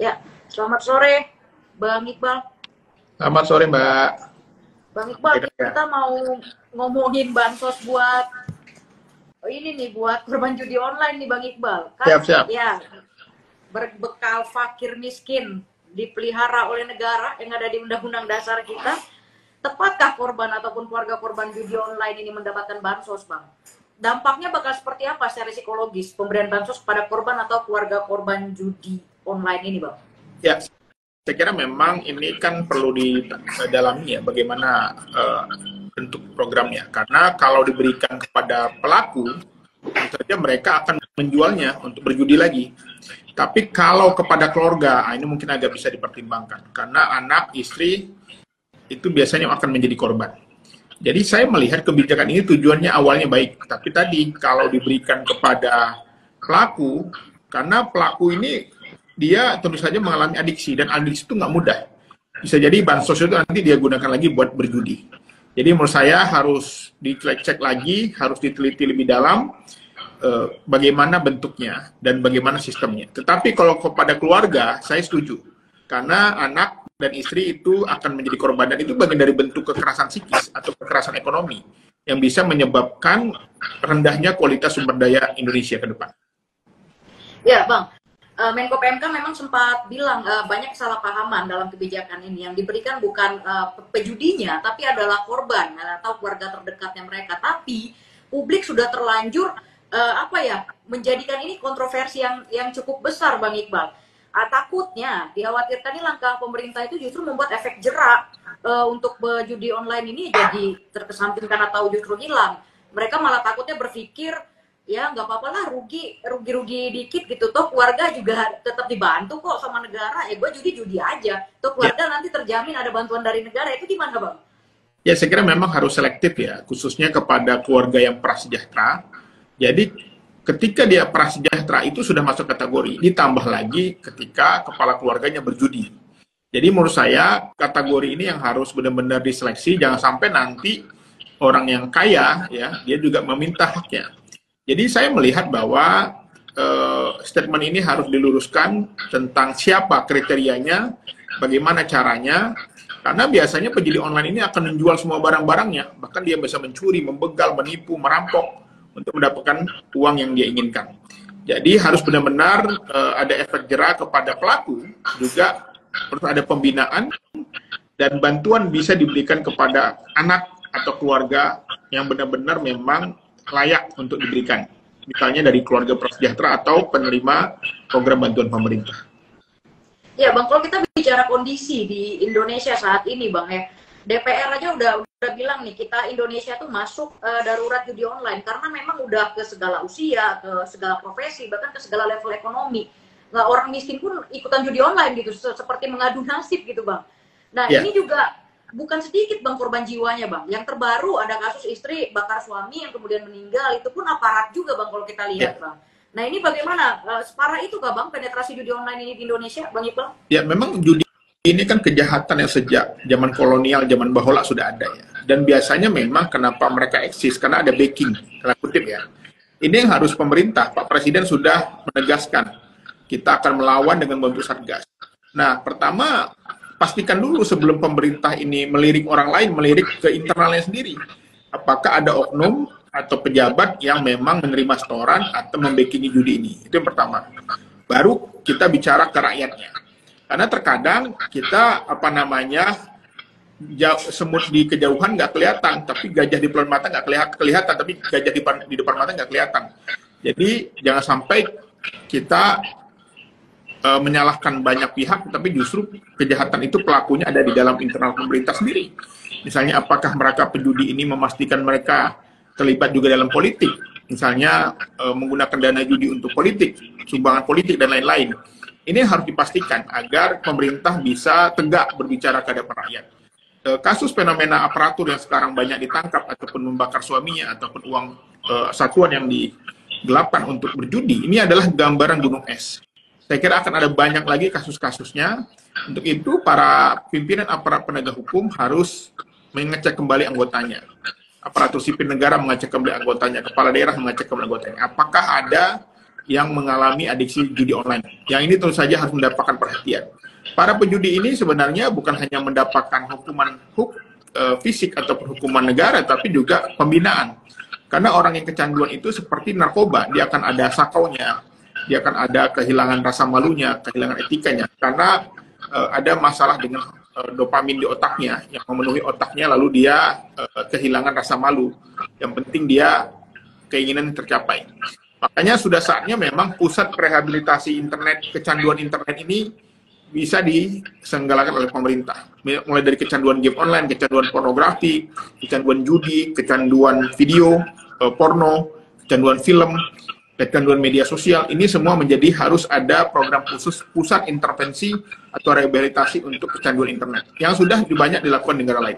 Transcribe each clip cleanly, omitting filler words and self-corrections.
Ya, selamat sore, Bang Iqbal. Selamat sore, Mbak. Bang Iqbal, Kira-kira. kita mau ngomongin bansos buat ini nih, buat korban judi online nih, Bang Iqbal. Kan Siap-siap. ya, berbekal fakir miskin dipelihara oleh negara yang ada di Undang-Undang Dasar kita. Tepatkah korban ataupun keluarga korban judi online ini mendapatkan bansos, Bang? Dampaknya bakal seperti apa secara psikologis pemberian bansos kepada korban atau keluarga korban judi online ini, Bang? Ya, saya kira memang ini kan perlu didalami ya bagaimana bentuk programnya. Karena kalau diberikan kepada pelaku, tentu saja mereka akan menjualnya untuk berjudi lagi. Tapi kalau kepada keluarga, ini mungkin agak bisa dipertimbangkan. Karena anak, istri, itu biasanya akan menjadi korban. Jadi saya melihat kebijakan ini tujuannya awalnya baik. Tapi tadi kalau diberikan kepada pelaku, karena pelaku ini dia tentu saja mengalami adiksi, dan adiksi itu nggak mudah. Bisa jadi bansos itu nanti dia gunakan lagi buat berjudi. Jadi menurut saya harus dicek lagi, harus diteliti lebih dalam bagaimana bentuknya dan bagaimana sistemnya. Tetapi kalau kepada keluarga, saya setuju. Karena anak dan istri itu akan menjadi korban, dan itu bagian dari bentuk kekerasan psikis atau kekerasan ekonomi yang bisa menyebabkan rendahnya kualitas sumber daya Indonesia ke depan. Ya, Bang. Menko PMK memang sempat bilang banyak kesalahpahaman dalam kebijakan ini. Yang diberikan bukan pejudinya, tapi adalah korban atau keluarga terdekatnya mereka. Tapi publik sudah terlanjur menjadikan ini kontroversi yang cukup besar, Bang Iqbal. Takutnya dikhawatirkan ini langkah pemerintah itu justru membuat efek jerak untuk judi online ini jadi terkesampingkan atau justru hilang. Mereka malah takutnya berpikir, ya nggak apa-apa lah, rugi dikit gitu, toh keluarga juga tetap dibantu kok sama negara, ya gue judi aja, toh keluarga nanti terjamin ada bantuan dari negara. Itu gimana, Bang? Ya, saya kira memang harus selektif ya, khususnya kepada keluarga yang prasejahtera. Jadi ketika dia prasejahtera itu sudah masuk kategori, ditambah lagi ketika kepala keluarganya berjudi. Jadi menurut saya kategori ini yang harus benar-benar diseleksi, jangan sampai nanti orang yang kaya ya dia juga meminta haknya. Jadi saya melihat bahwa statement ini harus diluruskan tentang siapa kriterianya, bagaimana caranya, karena biasanya penjudi online ini akan menjual semua barang-barangnya, bahkan dia bisa mencuri, membegal, menipu, merampok untuk mendapatkan uang yang dia inginkan. Jadi harus benar-benar ada efek jerak kepada pelaku, juga harus ada pembinaan, dan bantuan bisa diberikan kepada anak atau keluarga yang benar-benar memang layak untuk diberikan. Misalnya dari keluarga prasejahtera atau penerima program bantuan pemerintah. Ya, Bang, kalau kita bicara kondisi di Indonesia saat ini, Bang, ya, DPR aja udah bilang nih, kita Indonesia tuh masuk darurat judi online karena memang udah ke segala usia, ke segala profesi, bahkan ke segala level ekonomi. Nggak, orang miskin pun ikutan judi online gitu, seperti mengadu nasib gitu, Bang. Nah, ini juga bukan sedikit, Bang, korban jiwanya, Bang. Yang terbaru ada kasus istri bakar suami yang kemudian meninggal, itu pun aparat juga, Bang, kalau kita lihat, Bang. Nah, ini bagaimana? Separah itu kah, Bang, penetrasi judi online ini di Indonesia, Bang Iqbal? Ya, memang judi ini kan kejahatan yang sejak zaman kolonial, zaman Bahola sudah ada ya. Dan biasanya memang kenapa mereka eksis, karena ada backing, tanda kutip ya. Ini yang harus pemerintah, Pak Presiden sudah menegaskan, kita akan melawan dengan membentuk Satgas. Nah, pertama, pastikan dulu sebelum pemerintah ini melirik orang lain, melirik ke internalnya sendiri. Apakah ada oknum atau pejabat yang memang menerima setoran atau membackingi judi ini. Itu yang pertama. Baru kita bicara ke rakyatnya. Karena terkadang kita semut di kejauhan nggak kelihatan, tapi gajah di depan mata nggak kelihatan, tapi gajah di depan mata nggak kelihatan. Jadi jangan sampai kita menyalahkan banyak pihak, tapi justru kejahatan itu pelakunya ada di dalam internal pemerintah sendiri. Misalnya apakah mereka penjudi ini memastikan mereka terlibat juga dalam politik, misalnya menggunakan dana judi untuk politik, sumbangan politik dan lain-lain. Ini harus dipastikan agar pemerintah bisa tegak berbicara ke hadapan rakyat. Kasus fenomena aparatur yang sekarang banyak ditangkap ataupun membakar suaminya ataupun uang satuan yang digelapkan untuk berjudi, ini adalah gambaran gunung es. Saya kira akan ada banyak lagi kasus-kasusnya. Untuk itu para pimpinan aparat penegak hukum harus mengecek kembali anggotanya. Aparatur sipil negara mengecek kembali anggotanya, kepala daerah mengecek kembali anggotanya. Apakah ada yang mengalami adiksi judi online. Yang ini tentu saja harus mendapatkan perhatian. Para pejudi ini sebenarnya bukan hanya mendapatkan hukuman fisik ataupun hukuman negara, tapi juga pembinaan. Karena orang yang kecanduan itu seperti narkoba, dia akan ada sakaunya, dia akan ada kehilangan rasa malunya, kehilangan etikanya, karena ada masalah dengan dopamin di otaknya yang memenuhi otaknya, lalu dia kehilangan rasa malu. Yang penting dia keinginan tercapai. Makanya sudah saatnya memang pusat rehabilitasi internet, kecanduan internet ini bisa diselenggarakan oleh pemerintah. Mulai dari kecanduan game online, kecanduan pornografi, kecanduan judi, kecanduan video, porno, kecanduan film, kecanduan media sosial, ini semua menjadi harus ada program khusus pusat intervensi atau rehabilitasi untuk kecanduan internet yang sudah banyak dilakukan di negara lain.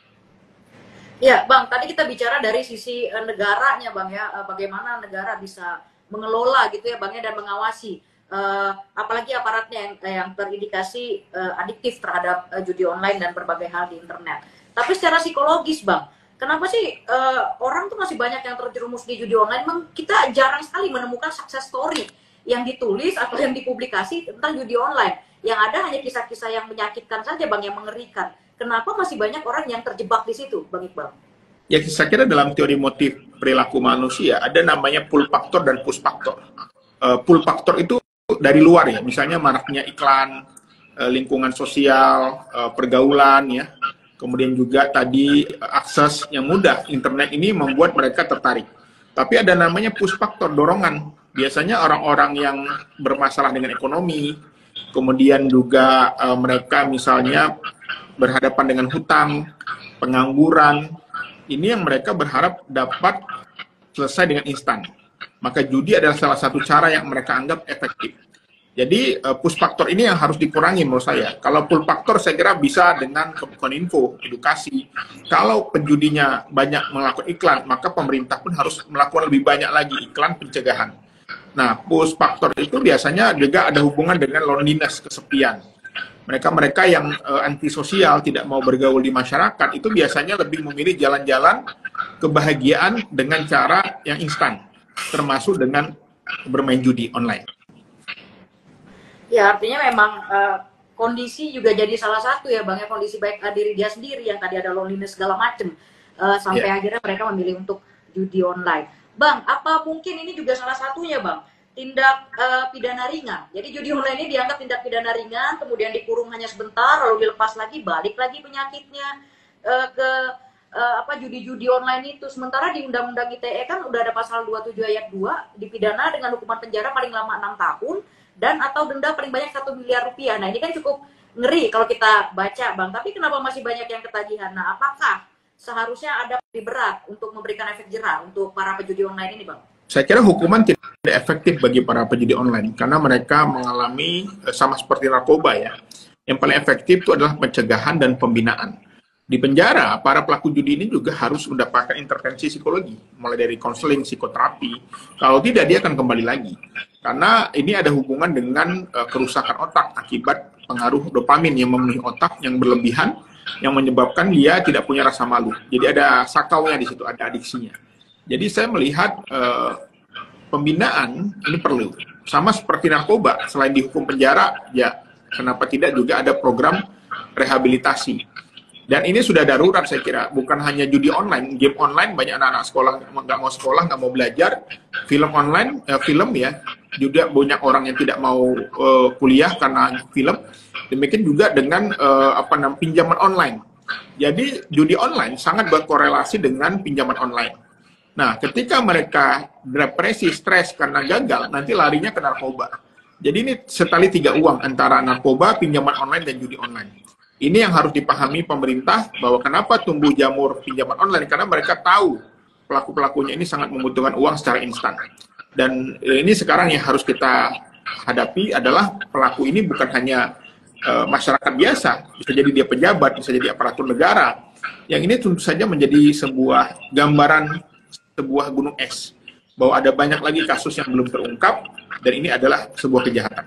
Ya, Bang, tadi kita bicara dari sisi negaranya, Bang ya, bagaimana negara bisa mengelola gitu ya, Bang ya, dan mengawasi, apalagi aparatnya yang terindikasi adiktif terhadap judi online dan berbagai hal di internet. Tapi secara psikologis, Bang, kenapa sih orang tuh masih banyak yang terjerumus di judi online? Kita jarang sekali menemukan success story yang ditulis atau yang dipublikasi tentang judi online. Yang ada hanya kisah-kisah yang menyakitkan saja, Bang, yang mengerikan. Kenapa masih banyak orang yang terjebak di situ, Bang Iqbal? Ya, saya kira dalam teori motif perilaku manusia ada namanya pull factor dan push factor. Pull factor itu dari luar ya, misalnya maraknya iklan, lingkungan sosial, pergaulan ya. Kemudian juga tadi akses yang mudah internet ini membuat mereka tertarik. Tapi ada namanya push factor, dorongan. Biasanya orang-orang yang bermasalah dengan ekonomi, kemudian juga mereka misalnya berhadapan dengan hutang, pengangguran, ini yang mereka berharap dapat selesai dengan instan. Maka judi adalah salah satu cara yang mereka anggap efektif. Jadi push factor ini yang harus dikurangi menurut saya. Kalau pull factor saya kira bisa dengan kominfo, edukasi. Kalau penjudinya banyak melakukan iklan, maka pemerintah pun harus melakukan lebih banyak lagi iklan pencegahan. Nah, push factor itu biasanya juga ada hubungan dengan loneliness, kesepian. Mereka-mereka yang antisosial, tidak mau bergaul di masyarakat, itu biasanya lebih memilih jalan-jalan kebahagiaan dengan cara yang instan, termasuk dengan bermain judi online. Ya, artinya memang kondisi juga jadi salah satu ya, Bang, ya, kondisi baik diri dia sendiri yang tadi ada loneliness segala macam, sampai akhirnya mereka memilih untuk judi online. Bang, apa mungkin ini juga salah satunya, Bang, tindak pidana ringan? Jadi judi online ini dianggap tindak pidana ringan, kemudian dikurung hanya sebentar, lalu dilepas lagi, balik lagi penyakitnya ke judi-judi online itu. Sementara di Undang-Undang ITE kan udah ada pasal 27 ayat 2, dipidana dengan hukuman penjara paling lama 6 tahun dan atau denda paling banyak 1 miliar rupiah. Nah, ini kan cukup ngeri kalau kita baca, Bang. Tapi kenapa masih banyak yang ketagihan? Nah, apakah seharusnya ada lebih berat untuk memberikan efek jera untuk para pejudi online ini, Bang? Saya kira hukuman tidak efektif bagi para penjudi online karena mereka mengalami sama seperti narkoba ya. Yang paling efektif itu adalah pencegahan dan pembinaan. Di penjara, para pelaku judi ini juga harus mendapatkan intervensi psikologi, mulai dari konseling, psikoterapi. Kalau tidak, dia akan kembali lagi. Karena ini ada hubungan dengan kerusakan otak akibat pengaruh dopamin yang memenuhi otak yang berlebihan, yang menyebabkan dia tidak punya rasa malu. Jadi ada sakaunya di situ, ada adiksinya. Jadi saya melihat pembinaan ini perlu. Sama seperti narkoba, selain dihukum penjara, ya kenapa tidak juga ada program rehabilitasi. Dan ini sudah darurat saya kira, bukan hanya judi online, game online, banyak anak-anak sekolah, nggak mau belajar, film online, film ya, juga banyak orang yang tidak mau kuliah karena film. Demikian juga dengan pinjaman online. Jadi judi online sangat berkorelasi dengan pinjaman online. Nah, ketika mereka depresi, stres karena gagal, nanti larinya ke narkoba. Jadi ini setali tiga uang antara narkoba, pinjaman online, dan judi online. Ini yang harus dipahami pemerintah, bahwa kenapa tumbuh jamur pinjaman online, karena mereka tahu pelaku-pelakunya ini sangat membutuhkan uang secara instan. Dan ini sekarang yang harus kita hadapi adalah pelaku ini bukan hanya masyarakat biasa, bisa jadi dia pejabat, bisa jadi aparatur negara. Yang ini tentu saja menjadi sebuah gambaran sebuah gunung es, bahwa ada banyak lagi kasus yang belum terungkap, dan ini adalah sebuah kejahatan.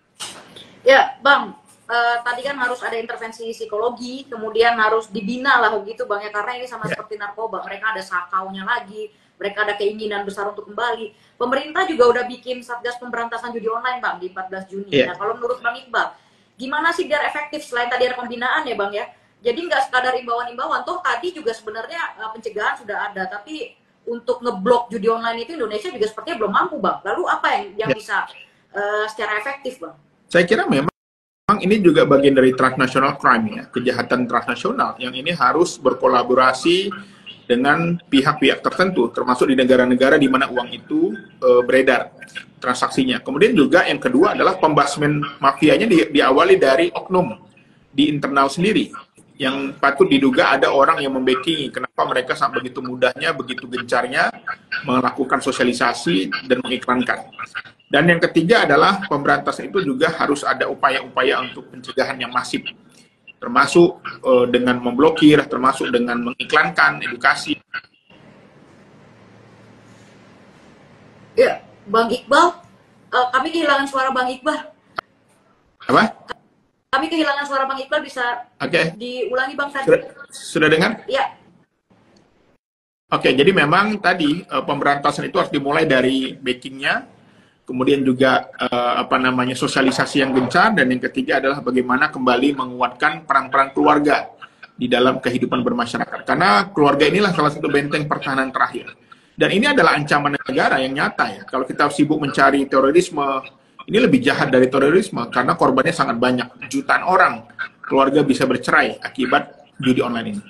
Ya, Bang, tadi kan harus ada intervensi psikologi, kemudian harus dibina lah begitu, Bang, ya, karena ini sama seperti narkoba, mereka ada sakaunya lagi, mereka ada keinginan besar untuk kembali. Pemerintah juga udah bikin Satgas Pemberantasan Judi Online, Bang, di 14 Juni. Yeah. Nah, kalau menurut Bang Iqbal, gimana sih biar efektif selain tadi ada pembinaan ya, Bang ya? Jadi nggak sekadar imbauan-imbauan, toh tadi juga sebenarnya pencegahan sudah ada, tapi untuk ngeblok judi online itu Indonesia juga sepertinya belum mampu, Bang. Lalu apa yang bisa secara efektif, Bang? Saya kira memang ini juga bagian dari transnational crime ya, kejahatan transnasional yang ini harus berkolaborasi dengan pihak-pihak tertentu, termasuk di negara-negara di mana uang itu beredar transaksinya. Kemudian juga yang kedua adalah pembasmen mafianya diawali dari oknum di internal sendiri, yang patut diduga ada orang yang membackingi kenapa mereka sampai begitu mudahnya, begitu gencarnya melakukan sosialisasi dan mengiklankan. Dan yang ketiga adalah pemberantasan itu juga harus ada upaya-upaya untuk pencegahan yang masif, termasuk dengan memblokir, termasuk dengan mengiklankan, edukasi. Ya, Bang Iqbal, kami kehilangan suara Bang Iqbal. Apa? Kami kehilangan suara Bang Iqbal, bisa diulangi, Bang, tadi? Sudah dengar? Iya. Oke, jadi memang tadi pemberantasan itu harus dimulai dari backingnya, kemudian juga sosialisasi yang gencar, dan yang ketiga adalah bagaimana kembali menguatkan peran-peran keluarga di dalam kehidupan bermasyarakat. Karena keluarga inilah salah satu benteng pertahanan terakhir. Dan ini adalah ancaman negara yang nyata ya. Kalau kita sibuk mencari terorisme, ini lebih jahat dari terorisme karena korbannya sangat banyak. Jutaan orang keluarga bisa bercerai akibat judi online ini.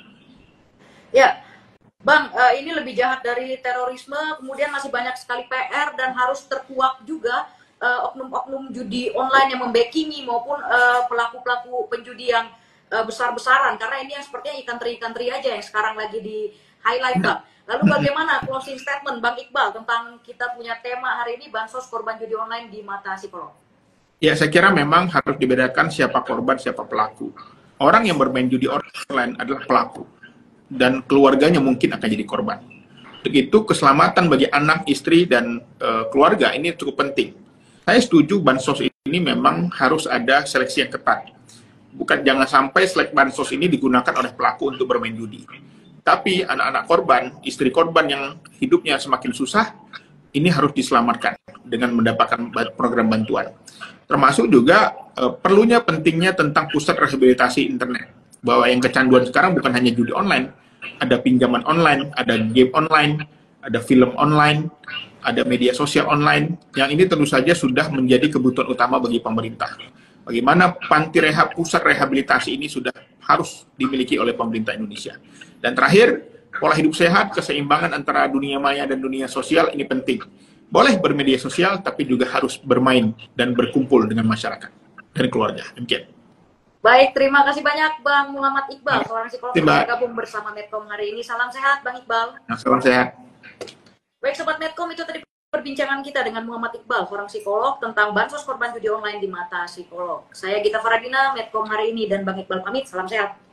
Ya, Bang, ini lebih jahat dari terorisme, kemudian masih banyak sekali PR dan harus terkuak juga oknum-oknum judi online yang membackingi maupun pelaku-pelaku penjudi yang besar-besaran, karena ini yang sepertinya ikan teri aja yang sekarang lagi di highlight, Bang. Lalu bagaimana closing statement Bang Iqbal tentang kita punya tema hari ini, bansos korban judi online di mata psikolog? Ya, saya kira memang harus dibedakan siapa korban, siapa pelaku. Orang yang bermain judi online adalah pelaku, dan keluarganya mungkin akan jadi korban. Untuk itu, keselamatan bagi anak, istri, dan keluarga ini cukup penting. Saya setuju bansos ini memang harus ada seleksi yang ketat. Bukan, jangan sampai bansos ini digunakan oleh pelaku untuk bermain judi. Tapi anak-anak korban, istri korban yang hidupnya semakin susah, ini harus diselamatkan dengan mendapatkan program bantuan. Termasuk juga perlunya pentingnya tentang pusat rehabilitasi internet. Bahwa yang kecanduan sekarang bukan hanya judi online, ada pinjaman online, ada game online, ada film online, ada media sosial online, yang ini tentu saja sudah menjadi kebutuhan utama bagi pemerintah. Bagaimana panti rehab, pusat rehabilitasi ini sudah harus dimiliki oleh pemerintah Indonesia. Dan terakhir, pola hidup sehat, keseimbangan antara dunia maya dan dunia sosial ini penting. Boleh bermedia sosial, tapi juga harus bermain dan berkumpul dengan masyarakat dan keluarga. Demikian. Baik, terima kasih banyak Bang Muhammad Iqbal, seorang psikolog yang bergabung bersama Medcom hari ini. Salam sehat, Bang Iqbal. Salam sehat. Baik, Sobat Medcom, itu tadi perbincangan kita dengan Muhammad Iqbal, seorang psikolog, tentang bansos korban judi online di mata psikolog. Saya Gita Faradina, Medcom hari ini, dan Bang Iqbal pamit. Salam sehat.